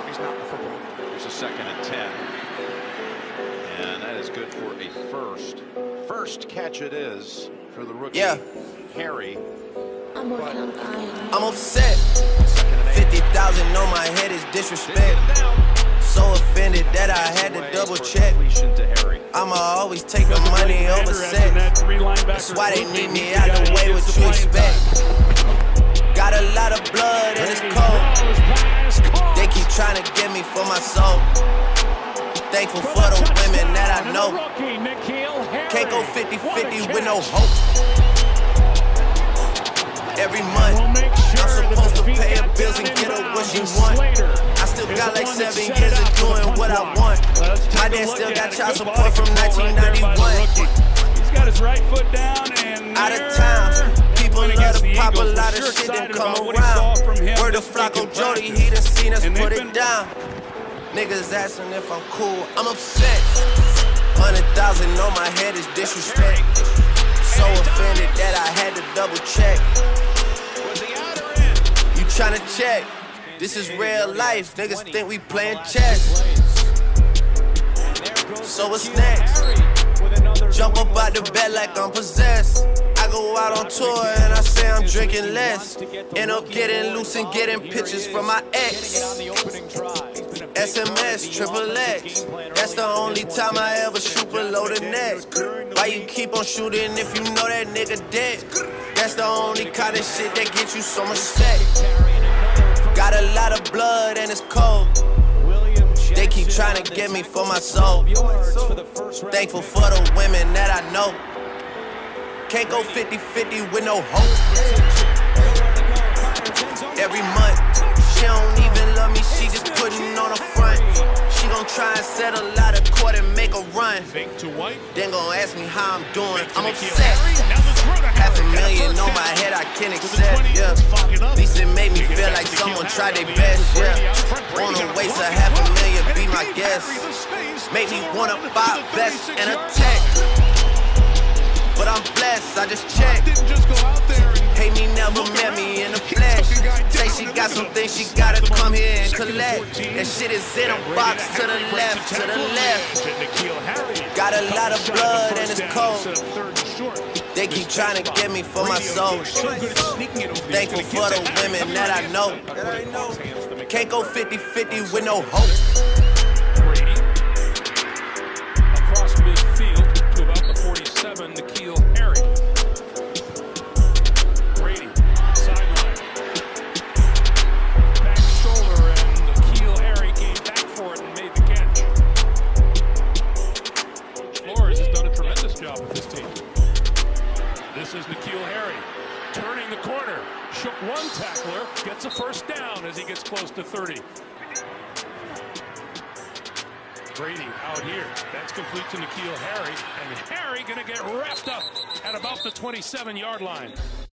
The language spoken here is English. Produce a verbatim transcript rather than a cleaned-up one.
He's not in the football. There's a second and ten. And that is good for a first. First catch it is for the rookie, yeah. Harry. I'm working on dying. I'm upset. fifty thousand on my head is disrespect. So offended that I had to double check. I'ma always take the money over sex. That's why they need me out the way, what you expect. Got a lot of blood and it's cold. They keep trying to get me for my soul. Thankful for the women that I know. Can't go fifty fifty with no hope. Every month, I'm supposed to pay her bills and get her what she want. I still got like seven years of doing what I want. My dad still got child support from nineteen ninety-one. He's got his right foot down and out of town. People love to pop a lot of shit and come around. Word to Flacco Jody, he done seen us put it down. Niggas asking if I'm cool, I'm upset. Hundred thousand on my head is disrespect. So offended that I had to double check. You tryna check? This is real life. Niggas think we playing chess. So what's next? Jump up out the bed like I'm possessed. I go out on tour and I say I'm drinking less. End up getting loose and getting pictures from my ex. S M S, triple X. That's the only time I ever shoot below the neck. Why you keep on shooting if you know that nigga dead? That's the only kind of shit that gets you so much respect. Got a lot of blood and it's cold. They keep trying to get me for my soul. Thankful for the women that I know. Can't go fifty fifty with no hope. Every month, she don't even love me, she just putting on a front. She gon' try and settle out of court and make a run. Then gon' ask me how I'm doing. I'm upset. Half a million on my head I can't accept, yeah. At least it made me feel like someone tried their best, yeah. Wanna waste a half a million, be my guest. Make me wanna buy a vest and a tech. But I'm blessed, I just checked. Hate me, never met me in the flesh. Say she got some things she gotta come here and collect. That shit is in a box to the left, to the left. Got a lot of blood and it's cold. They keep trying to get me for my soul. Thankful for the women that I know. Can't go fifty fifty with no hope. Across midfield to about the forty-seven, N'Keal Harry. Brady, sideline. Back shoulder, and N'Keal Harry came back for it and made the catch. Flores has done a tremendous job with this team. This is N'Keal Harry turning the corner. Shook one tackler, gets a first down as he gets close to thirty. Brady out here. That's complete to N'Keal Harry, and Harry gonna get wrapped up at about the twenty-seven yard line.